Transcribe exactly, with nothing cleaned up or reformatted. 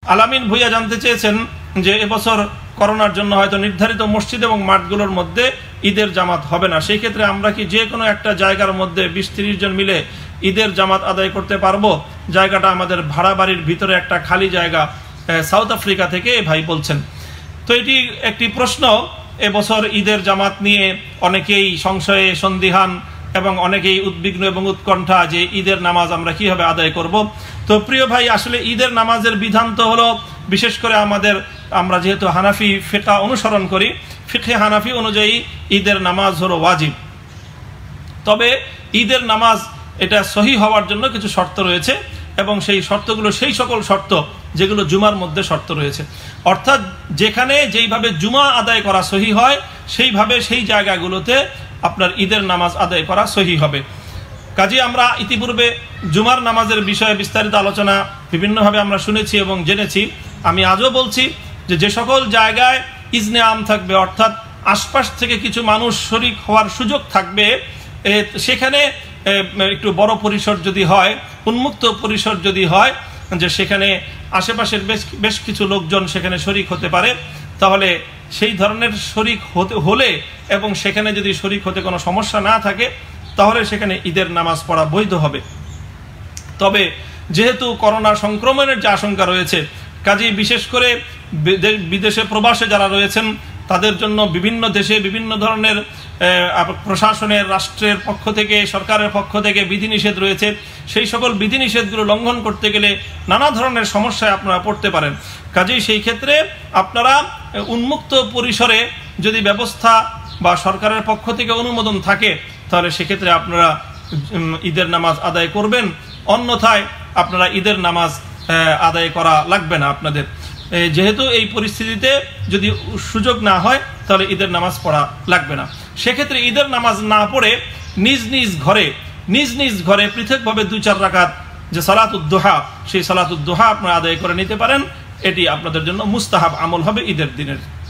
আলামিন ভুইয়া জানতে চেয়েছেন যে এবছর করোনার জন্য হয়তো নির্ধারিত মসজিদ এবং মাঠগুলোর মধ্যে ঈদের জামাত হবে না, সেই ক্ষেত্রে আমরা কি যে কোনো একটা জায়গার মধ্যে বিশ তিরিশ জন মিলে ঈদের জামাত আদায় করতে পারবো? জায়গাটা আমাদের ভাড়া বাড়ির ভিতরে একটা খালি জায়গা, সাউথ আফ্রিকা থেকে ভাই বলছেন। তো এটি একটি প্রশ্ন। এবছর ঈদের জামাত নিয়ে অনেকেই সংশয়ে সন্দিহান এবং অনেকেই উদ্বিগ্ন এবং উৎকণ্ঠা যে ঈদের নামাজ আমরা কিভাবে আদায় করব। তো প্রিয় ভাই, আসলে ঈদের নামাজের বিধান তো হলো, বিশেষ করে আমাদের আমরা যেহেতু হানাফি ফিকহ অনুসরণ করি, ফিকহে হানাফি অনুযায়ী ঈদের নামাজ হলো ওয়াজিব। তবে ঈদের নামাজ এটা সহি হওয়ার জন্য কিছু শর্ত রয়েছে এবং সেই শর্তগুলো সেই সকল শর্ত যেগুলো জুমার মধ্যে শর্ত রয়েছে, অর্থাৎ যেখানে যেইভাবে জুমা আদায় করা সহি হয় সেইভাবে সেই জায়গাগুলোতে আপনার ঈদের নামাজ আদায় করা সহি হবে। কাজে আমরা ইতিপূর্বে জুমার নামাজের বিষয়ে বিস্তারিত আলোচনা বিভিন্নভাবে আমরা শুনেছি এবং জেনেছি। আমি আজও বলছি যে যে সকল জায়গায় ইজনে আম থাকবে, অর্থাৎ আশপাশ থেকে কিছু মানুষ শরিক হওয়ার সুযোগ থাকবে, সেখানে একটু বড় পরিসর যদি হয়, উন্মুক্ত পরিসর যদি হয়, যে সেখানে আশেপাশের বেশ বেশ কিছু লোকজন সেখানে শরিক হতে পারে, তাহলে সেই ধরনের শরিক হতে হলে এবং সেখানে যদি শরিক হতে কোনো সমস্যা না থাকে তাহলে সেখানে ঈদের নামাজ পড়া বৈধ হবে। তবে যেহেতু করোনা সংক্রমণের যে আশঙ্কা রয়েছে, কাজেই বিশেষ করে বিদেশে প্রবাসে যারা রয়েছেন তাদের জন্য বিভিন্ন দেশে বিভিন্ন ধরনের প্রশাসনের, রাষ্ট্রের পক্ষ থেকে, সরকারের পক্ষ থেকে বিধিনিষেধ রয়েছে। সেই সকল বিধিনিষেধগুলো লঙ্ঘন করতে গেলে নানা ধরনের সমস্যায় আপনারা পড়তে পারেন। কাজেই সেই ক্ষেত্রে আপনারা উন্মুক্ত পরিসরে যদি ব্যবস্থা বা সরকারের পক্ষ থেকে অনুমোদন থাকে তাহলে সেক্ষেত্রে আপনারা ঈদের নামাজ আদায় করবেন, অন্যথায় আপনারা ঈদের নামাজ আদায় করা লাগবে না আপনাদের। যেহেতু এই পরিস্থিতিতে যদি সুযোগ না হয় তাহলে ঈদের নামাজ পড়া লাগবে না। সেক্ষেত্রে ঈদের নামাজ না পড়ে নিজ নিজ ঘরে নিজ নিজ ঘরে পৃথকভাবে দুই চার রাকাত যে সালাতুদ দুহা, সেই সালাতুদ দুহা আপনারা আদায় করে নিতে পারেন। এটি আপনাদের জন্য মুস্তাহাব আমল হবে ঈদের দিনের।